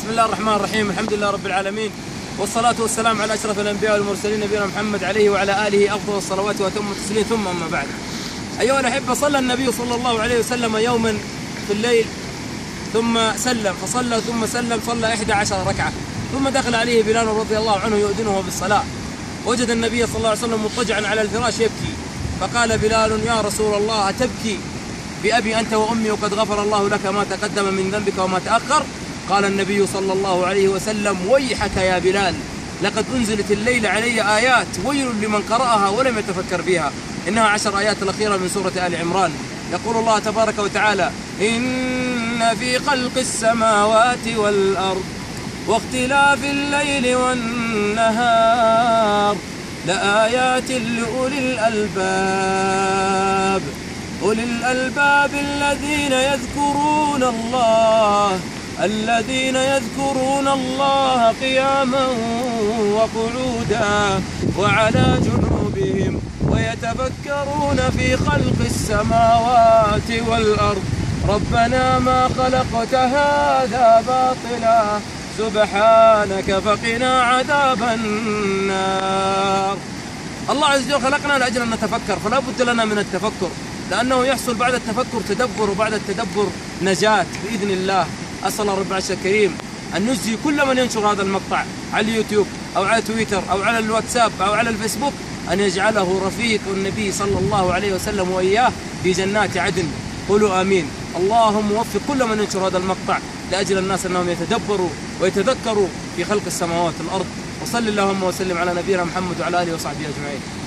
بسم الله الرحمن الرحيم. الحمد لله رب العالمين، والصلاة والسلام على أشرف الأنبياء والمرسلين نبينا محمد عليه وعلى آله أفضل الصلوات وأتم التسليم، ثم أما بعد. أيها الأحبة، صلى النبي صلى الله عليه وسلم يوما في الليل ثم سلم، فصلى ثم سلم، صلى 11 ركعة، ثم دخل عليه بلال رضي الله عنه يؤذنه بالصلاة. وجد النبي صلى الله عليه وسلم مضطجعا على الفراش يبكي، فقال بلال: يا رسول الله، أتبكي بأبي أنت وأمي وقد غفر الله لك ما تقدم من ذنبك وما تأخر؟ قال النبي صلى الله عليه وسلم: ويحك يا بلال، لقد أنزلت الليل علي آيات ويل لمن قرأها ولم يتفكر بها. إنها 10 آيات الأخيرة من سورة آل عمران. يقول الله تبارك وتعالى: إن في خلق السماوات والأرض واختلاف الليل والنهار لآيات لأولي الألباب، أولي الألباب الذين يذكرون الله قياما وقعودا وعلى جنوبهم ويتفكرون في خلق السماوات والأرض ربنا ما خلقت هذا باطلا سبحانك فقنا عذاب النار. الله عز وجل خلقنا لأجل أن نتفكر، فلا بد لنا من التفكر، لأنه يحصل بعد التفكر تدبر، وبعد التدبر نجاة بإذن الله. أسأل رب العرش الكريم أن نجزي كل من ينشر هذا المقطع على اليوتيوب أو على تويتر أو على الواتساب أو على الفيسبوك، أن يجعله رفيق النبي صلى الله عليه وسلم وإياه في جنات عدن. قولوا آمين. اللهم وفق كل من ينشر هذا المقطع لأجل الناس أنهم يتدبروا ويتذكروا في خلق السماوات والأرض. وصل اللهم وسلم على نبينا محمد وعلى آله وصحبه أجمعين.